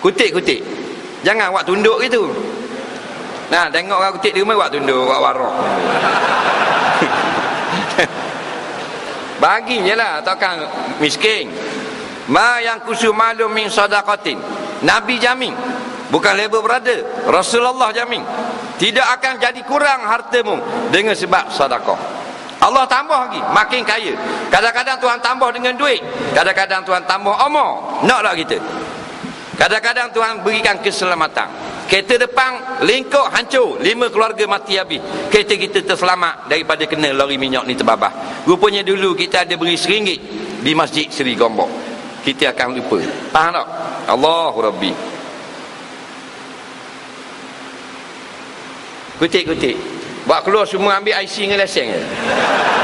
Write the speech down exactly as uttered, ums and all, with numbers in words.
Kutik-kutik. Jangan awak tunduk gitu. Nah, tengok orang kutik di rumah, awak tunduk, awak warak. Bagi je lah, takkan miskin. Ma yang kusu malum min sadaqatin. Nabi jamin, bukan label brother, Rasulullah jamin, tidak akan jadi kurang hartamu dengan sebab sedekah. Allah tambah lagi, makin kaya. Kadang-kadang Tuhan tambah dengan duit, kadang-kadang Tuhan tambah umur. Naklah kita. Kadang-kadang Tuhan berikan keselamatan. Kereta depan lingkup hancur, lima keluarga mati habis. Kereta kita terselamat daripada kena lori minyak ni terbabah. Rupanya dulu kita ada beri seringgit di Masjid Seri Gombok. Kita akan lupa. Faham tak? Allahu Rabbi. Kutik-kutik. Buat keluar semua ambil I C dengan lesen je.